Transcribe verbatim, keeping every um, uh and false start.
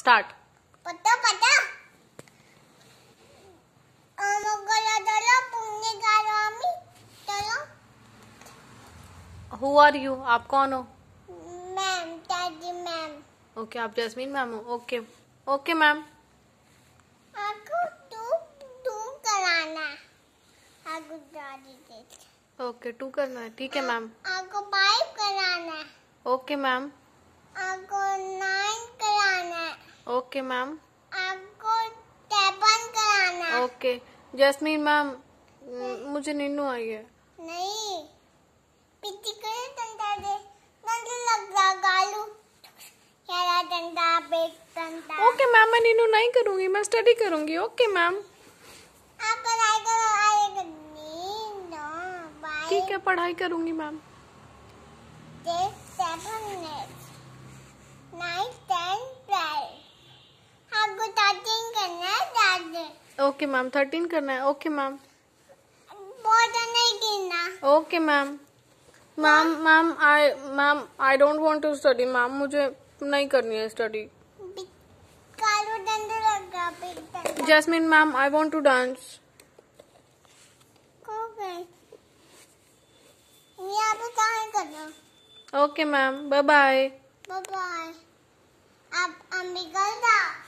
Start. पता पता who are you? आप कौन हो? मैम, दादी मैम। ओके, आप जैस्मीन मैम हो। Okay okay ma'am. आपको टू टू कराना है। आपको दादी दे। ओके, टू करना है, ठीक है मैम। आपको फाइव कराना है। Okay ma'am. आपको नाइन कराना है। Okay ma'am. आपको सेवन कराना है। ओके जैस्मीन मैम, मुझे नींद आई है। नहीं, पीछे करे डंडा दे, डंडा लग रहा गालू, क्या डंडा बेट डंडा। ओके मैम, मैं नींद नहीं करूंगी, मैं स्टडी करूंगी। Okay ma'am. आप पढ़ाई करो, आएगा नींद। बाय। ठीक है, पढ़ाई करूंगी ma'am. Seven nine ten twelve. आपको थर्टीन करना है दादी। ओके मैम, थर्टीन करना है। Okay ma'am. बहुत नहीं गिनना। Okay ma'am. Ma'am ma'am I ma'am I don't want to study ma'am, मुझे नहीं करनी है स्टडी। कालू डंडा लगा बिग डंडा। Jasmine ma'am, I want to dance. Okay, मैं आपको कहाँ करना। Okay ma'am, bye bye. Bye bye. आप अंबिका